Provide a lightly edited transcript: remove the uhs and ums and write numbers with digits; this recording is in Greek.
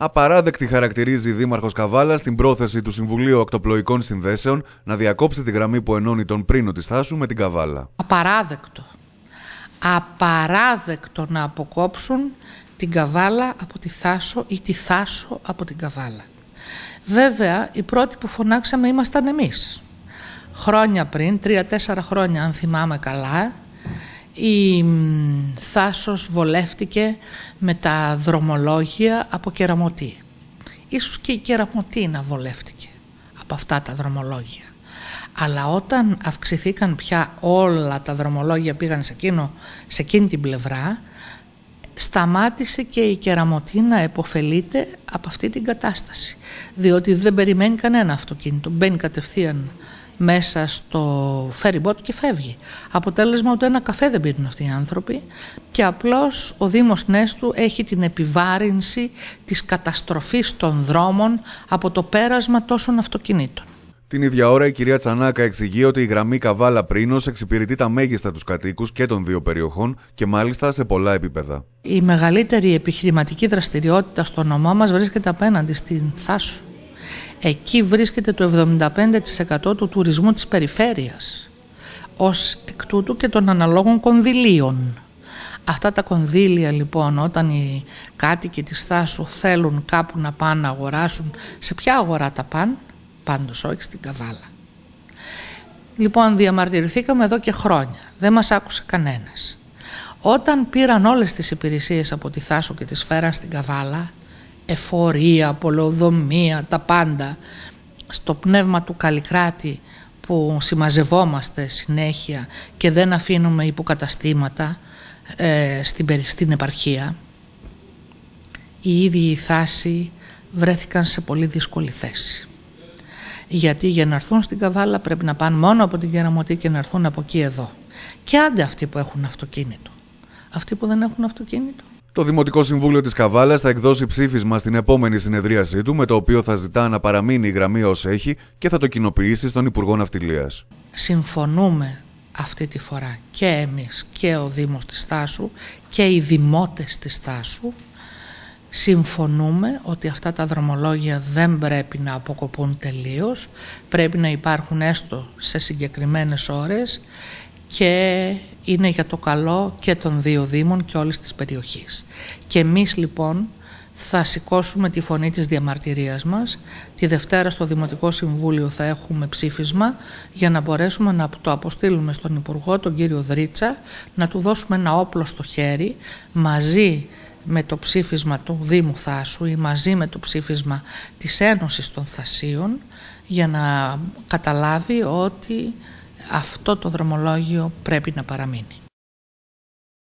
Απαράδεκτη χαρακτηρίζει η Δήμαρχος Καβάλας την πρόθεση του Συμβουλίου Ακτοπλοϊκών Συνδέσεων να διακόψει τη γραμμή που ενώνει τον Πρίνο της Θάσου με την Καβάλα. Απαράδεκτο. Απαράδεκτο να αποκόψουν την Καβάλα από τη Θάσο ή τη Θάσο από την Καβάλα. Βέβαια, οι πρώτοι που φωνάξαμε ήμασταν εμείς. Χρόνια πριν, 3-4 χρόνια αν θυμάμαι καλά, η Θάσος βολεύτηκε με τα δρομολόγια από Κεραμωτή. Ίσως και η Κεραμωτή να βολεύτηκε από αυτά τα δρομολόγια. Αλλά όταν αυξηθήκαν πια όλα τα δρομολόγια πήγαν σε εκείνη την πλευρά, σταμάτησε και η Κεραμωτή να επωφελείται από αυτή την κατάσταση. Διότι δεν περιμένει κανένα αυτοκίνητο, μπαίνει κατευθείαν μέσα στο ferry boat και φεύγει. Αποτέλεσμα ότι ένα καφέ δεν πίνουν αυτοί οι άνθρωποι και απλώς ο Δήμος Νέστου έχει την επιβάρυνση της καταστροφής των δρόμων από το πέρασμα τόσων αυτοκινήτων. Την ίδια ώρα η κυρία Τσανάκα εξηγεί ότι η γραμμή Καβάλα-Πρίνος εξυπηρετεί τα μέγιστα τους κατοίκους και των δύο περιοχών και μάλιστα σε πολλά επίπεδα. Η μεγαλύτερη επιχειρηματική δραστηριότητα στο νομό μας βρίσκεται απέναντι στην Θάσο. Εκεί βρίσκεται το 75% του τουρισμού της περιφέρειας, ως εκ τούτου και των αναλόγων κονδυλίων. Αυτά τα κονδύλια λοιπόν, όταν οι κάτοικοι της Θάσου θέλουν κάπου να πάνε να αγοράσουν, σε ποια αγορά τα πάνε? Πάντως όχι στην Καβάλα. Λοιπόν, διαμαρτυρηθήκαμε εδώ και χρόνια, δεν μας άκουσε κανένας. Όταν πήραν όλες τις υπηρεσίες από τη Θάσο και τις φέραν στην Καβάλα, εφορία, πολεοδομία, τα πάντα, στο πνεύμα του Καλλικράτη που συμμαζευόμαστε συνέχεια και δεν αφήνουμε υποκαταστήματα στην επαρχία, οι ίδιοι οι Θάσοι βρέθηκαν σε πολύ δύσκολη θέση. Γιατί για να έρθουν στην Καβάλα πρέπει να πάνε μόνο από την Κεραμωτή και να έρθουν από εκεί εδώ. Και άντε αυτοί που έχουν αυτοκίνητο. Αυτοί που δεν έχουν αυτοκίνητο. Το Δημοτικό Συμβούλιο της Καβάλας θα εκδώσει ψήφισμα στην επόμενη συνεδρίασή του, με το οποίο θα ζητά να παραμείνει η γραμμή ως έχει και θα το κοινοποιήσει στον Υπουργό Ναυτιλίας. Συμφωνούμε αυτή τη φορά και εμείς και ο Δήμος της Θάσου και οι δημότες της Θάσου. Συμφωνούμε ότι αυτά τα δρομολόγια δεν πρέπει να αποκοπούν τελείως, πρέπει να υπάρχουν έστω σε συγκεκριμένες ώρες και είναι για το καλό και των δύο Δήμων και όλης της περιοχής. Και εμείς λοιπόν θα σηκώσουμε τη φωνή της διαμαρτυρίας μας. Τη Δευτέρα στο Δημοτικό Συμβούλιο θα έχουμε ψήφισμα για να μπορέσουμε να το αποστείλουμε στον Υπουργό, τον κύριο Δρίτσα, να του δώσουμε ένα όπλο στο χέρι μαζί με το ψήφισμα του Δήμου Θάσου ή μαζί με το ψήφισμα της Ένωσης των Θασίων, για να καταλάβει ότι αυτό το δρομολόγιο πρέπει να παραμείνει.